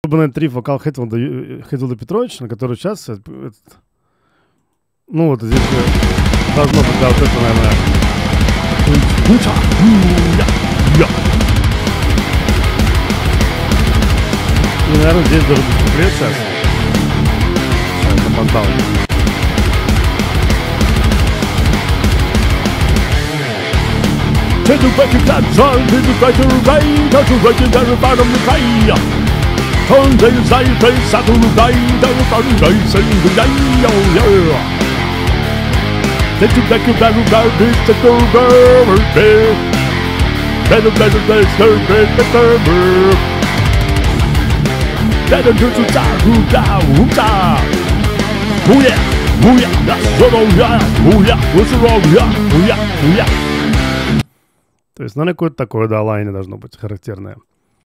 Триф вокал Хэтфилда Петровича, на который сейчас... Ну вот здесь должно быть, да, вот это, наверное... И, наверное, здесь должен быть куплет сейчас. Это опоздал. Take a back to that song, take a back to rain, touch a right in the bottom of the fire. Turn the side face out of the rain, down the bottom face in the rain, oh yeah. Take a back to that garbage, take a garbage. Better, better, better, better, better. Better do to die, who die, who die. Oh yeah, that's what oh yeah, what's wrong, oh yeah. То есть, наверное, какое-то такое, да, лайне должно быть характерное.